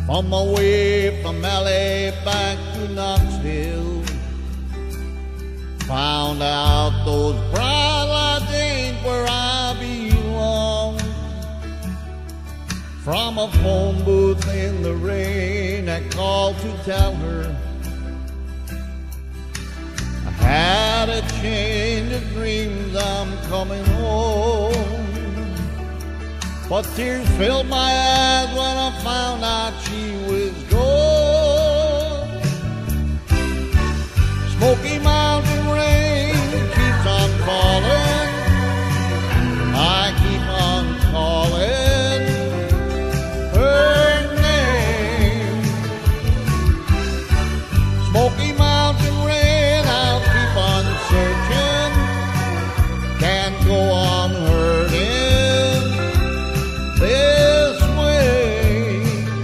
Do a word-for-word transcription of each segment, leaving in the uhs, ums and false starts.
On my way from L A back to Knoxville, found out those bright lights ain't where I belong. From a phone booth in the rain, I called to tell her I had a change of dreams, I'm coming home. But tears filled my eyes when I found out she was gone. Smoky Mountain rain keeps on falling, I keep on calling her name. Smoky Mountain rain, I'll keep on searching, can't go on hurting this way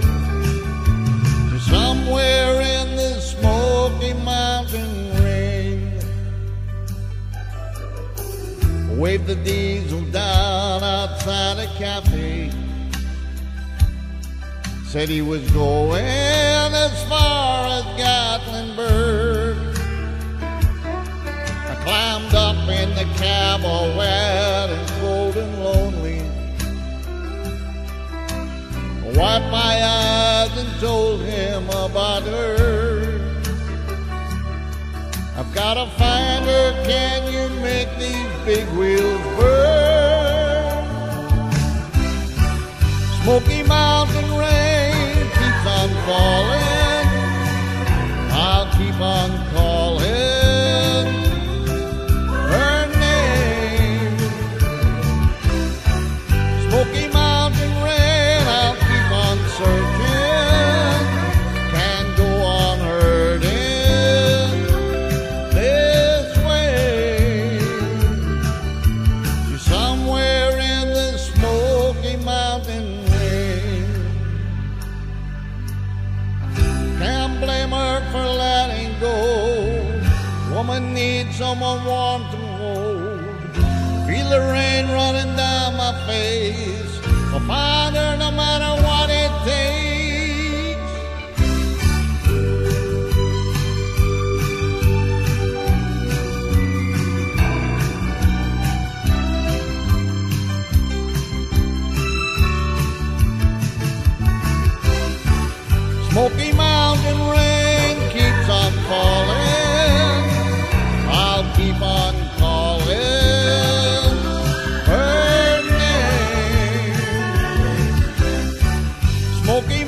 to somewhere in the Smoky Mountain rain. Waved the diesel down outside a cafe, said he was going as far as Gatlinburg. I climbed up in the cab all wet and cold and lonely, wiped my eyes and told him about her. I've gotta find her, can you make these big wheels burn? Smoky Mountain rain keeps on falling, I'll keep on calling her name. Smoky Mountain rain, I'll keep on searching, can't go on hurting this way to somewhere in the Smoky Mountain rain. Can't blame her for letting go. Woman needs someone warm to hold. Feel the rain running down my face, I'll find her no matter what it takes. Smoky Mountain rain keeps on falling, I'll keep on calling her name. Smoky